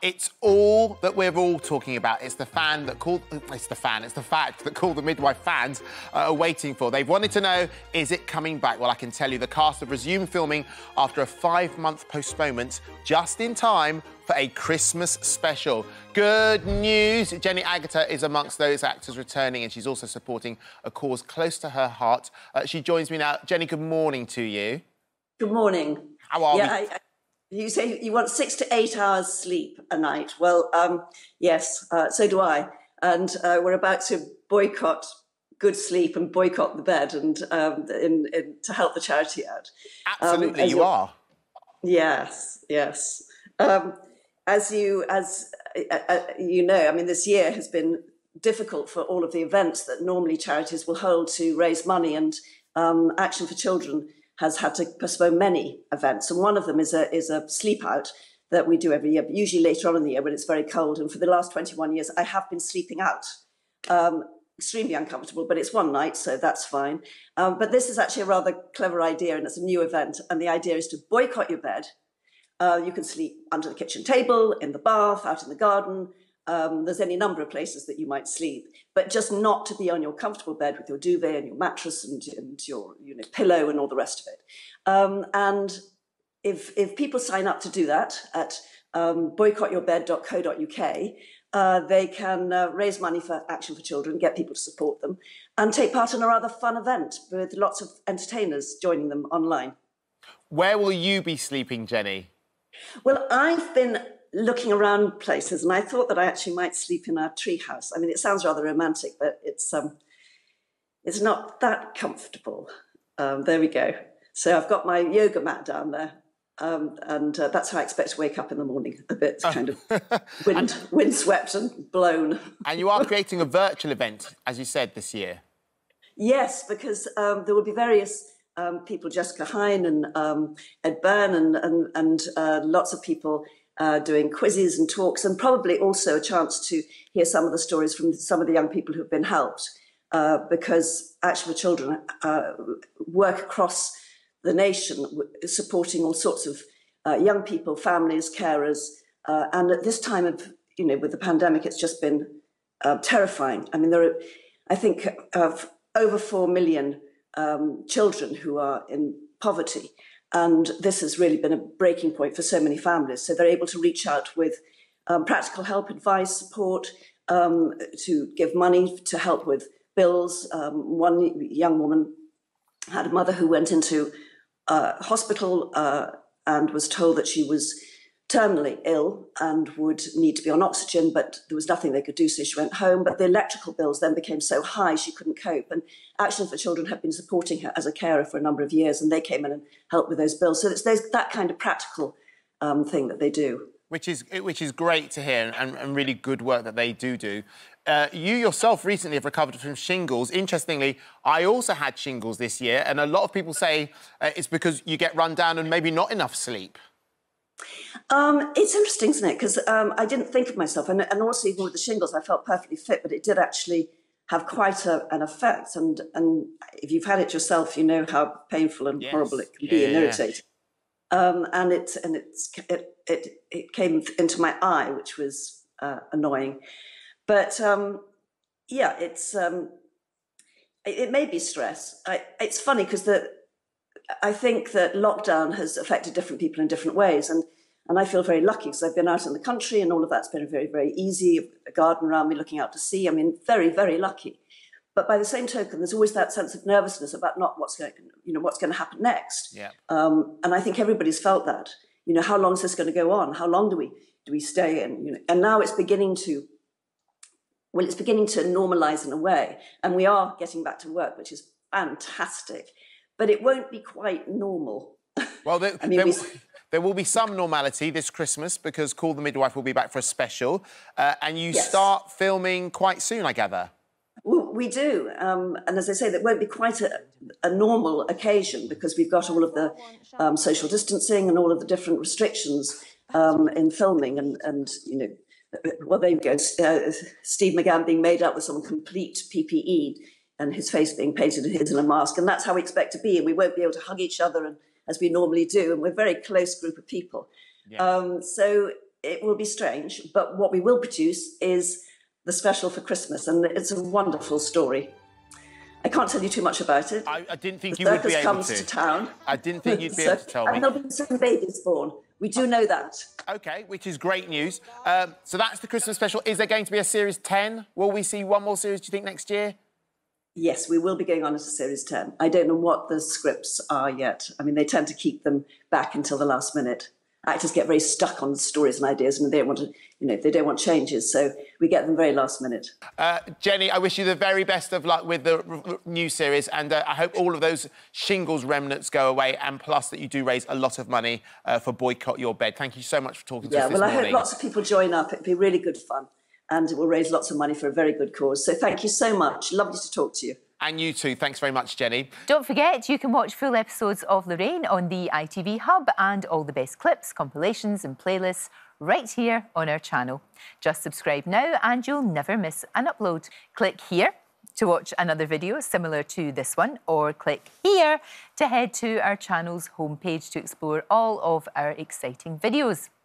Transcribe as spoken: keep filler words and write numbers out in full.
It's all that we're all talking about. It's the fan that called... It's the fan. It's the fact that Call the Midwife fans uh, are waiting for. They've wanted to know, is it coming back? Well, I can tell you the cast have resumed filming after a five-month postponement, just in time for a Christmas special. Good news. Jenny Agutter is amongst those actors returning, and she's also supporting a cause close to her heart. Uh, she joins me now. Jenny, good morning to you. Good morning. How are yeah, we? I, I, you say you want six to eight hours sleep a night. Well, um, yes, uh, so do I. And uh, we're about to boycott good sleep and boycott the bed, and um, in, in, to help the charity out. Absolutely, um, you are. Yes, yes. Um, as you as uh, uh, you know, I mean, this year has been difficult for all of the events that normally charities will hold to raise money, and um, Action for Children has had to postpone many events, and one of them is a is a sleep out that we do every year, but usually later on in the year when it's very cold. And for the last twenty-one years, I have been sleeping out. Um, extremely uncomfortable, but it's one night, so that's fine. Um, but this is actually a rather clever idea, and it's a new event, and the idea is to boycott your bed. Uh, you can sleep under the kitchen table, in the bath, out in the garden. Um, there's any number of places that you might sleep, but just not to be on your comfortable bed with your duvet and your mattress and, and your you know, pillow and all the rest of it. Um, and if, if people sign up to do that at um, boycott your bed dot co dot U K, uh, they can uh, raise money for Action for Children, get people to support them, and take part in a rather fun event with lots of entertainers joining them online. Where will you be sleeping, Jenny? Well, I've been looking around places, and I thought that I actually might sleep in our treehouse. I mean, it sounds rather romantic, but it's um, it's not that comfortable. Um, there we go. So I've got my yoga mat down there, um, and uh, that's how I expect to wake up in the morning, a bit kind of wind, windswept and blown. And you are creating a virtual event, as you said, this year. Yes, because um, there will be various um, people, Jessica Hine and um, Ed Byrne, and, and, and uh, lots of people Uh, doing quizzes and talks, and probably also a chance to hear some of the stories from some of the young people who've been helped, uh, because Action for Children uh, work across the nation, supporting all sorts of uh, young people, families, carers, uh, and at this time of, you know, with the pandemic, it's just been uh, terrifying. I mean, there are, I think, of over four million um, children who are in poverty. And this has really been a breaking point for so many families. So they're able to reach out with um, practical help, advice, support, um, to give money to help with bills. Um, one young woman had a mother who went into uh, hospital uh, and was told that she was terminally ill and would need to be on oxygen, but there was nothing they could do, so she went home. But the electrical bills then became so high she couldn't cope. And Action for Children have been supporting her as a carer for a number of years, and they came in and helped with those bills. So it's there's that kind of practical um, thing that they do. Which is, which is great to hear, and, and really good work that they do do. Uh, you yourself recently have recovered from shingles. Interestingly, I also had shingles this year, and a lot of people say uh, it's because you get run down and maybe not enough sleep. Um, it's interesting, isn't it? Because um, I didn't think of myself, and, and also even with the shingles, I felt perfectly fit, but it did actually have quite a, an effect. And and if you've had it yourself, you know how painful and yes. horrible it can yeah, be and yeah. irritating. Um, and it and it's it, it it came into my eye, which was uh, annoying. But um, yeah, it's um, it, it may be stress. I, it's funny because the. I think that lockdown has affected different people in different ways, and and I feel very lucky because I've been out in the country and all of that's been very, very easy. A garden around me, looking out to sea. I mean, very, very lucky. But by the same token, there's always that sense of nervousness about not what's going, you know, what's going to happen next. Yeah. Um, and I think everybody's felt that. You know, how long is this going to go on? How long do we do we stay in? You know, and now it's beginning to. Well, it's beginning to normalise in a way, and we are getting back to work, which is fantastic. But it won't be quite normal. Well, there, I mean, there, we... there will be some normality this Christmas because Call the Midwife will be back for a special. Uh, and you yes. start filming quite soon, I gather. Well, we do. Um, and as I say, that won't be quite a, a normal occasion because we've got all of the um, social distancing and all of the different restrictions um, in filming. And, and, you know, well, there you go. Uh, Steve McGann being made up with some complete P P E. And his face being painted and hidden in a mask. And that's how we expect to be. And we won't be able to hug each other and, as we normally do. And we're a very close group of people. Yeah. Um, so it will be strange, but what we will produce is the special for Christmas, and it's a wonderful story. I can't tell you too much about it. I, I didn't think the you would be able comes to. to town. I didn't think you'd be so, able to tell me. And there'll be some babies born. We do know that. OK, which is great news. Um, so that's the Christmas special. Is there going to be a Series ten? Will we see one more series, do you think, next year? Yes, we will be going on to Series ten. I don't know what the scripts are yet. I mean, they tend to keep them back until the last minute. Actors get very stuck on stories and ideas, and they don't want to, you know, they don't want changes, so we get them very last minute. Uh, Jenny, I wish you the very best of luck with the r- r- new series, and uh, I hope all of those shingles remnants go away, and plus that you do raise a lot of money uh, for Boycott Your Bed. Thank you so much for talking to yeah, us this well, I morning. hope lots of people join up. It'll be really good fun, and it will raise lots of money for a very good cause. So thank you so much. Lovely to talk to you. And you too. Thanks very much, Jenny. Don't forget, you can watch full episodes of Lorraine on the I T V Hub and all the best clips, compilations and playlists right here on our channel. Just subscribe now and you'll never miss an upload. Click here to watch another video similar to this one, or click here to head to our channel's homepage to explore all of our exciting videos.